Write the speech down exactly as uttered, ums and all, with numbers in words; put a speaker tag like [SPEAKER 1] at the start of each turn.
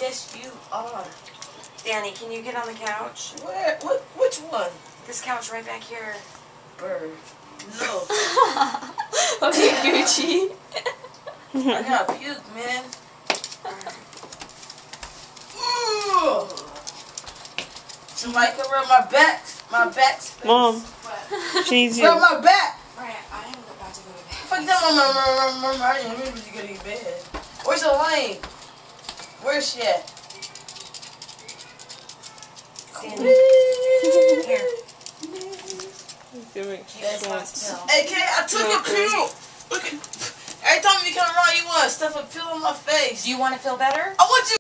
[SPEAKER 1] Yes, you are.
[SPEAKER 2] Danny, can you get on the couch?
[SPEAKER 1] Where? What? Which one?
[SPEAKER 2] This couch right back here.
[SPEAKER 1] Bird. No.
[SPEAKER 3] Okay, Gucci.
[SPEAKER 1] I gotta puke, man. Ooh. Somebody can rub my back. My back's
[SPEAKER 4] Mom,
[SPEAKER 2] What?
[SPEAKER 4] she needs you.
[SPEAKER 1] Rub my back.
[SPEAKER 2] Right, I am about to go to bed.
[SPEAKER 1] Fuck that, mama, mama, mama, mama. I didn't remember you go to bed. Where's Elaine? Where's she at?
[SPEAKER 2] Danny, here.
[SPEAKER 1] That's
[SPEAKER 2] last pill.
[SPEAKER 1] Hey, Kay, I took a pill. Look at. Every time you come around, you want to stuff a pill in my face.
[SPEAKER 2] Do you want to feel better?
[SPEAKER 1] I want you.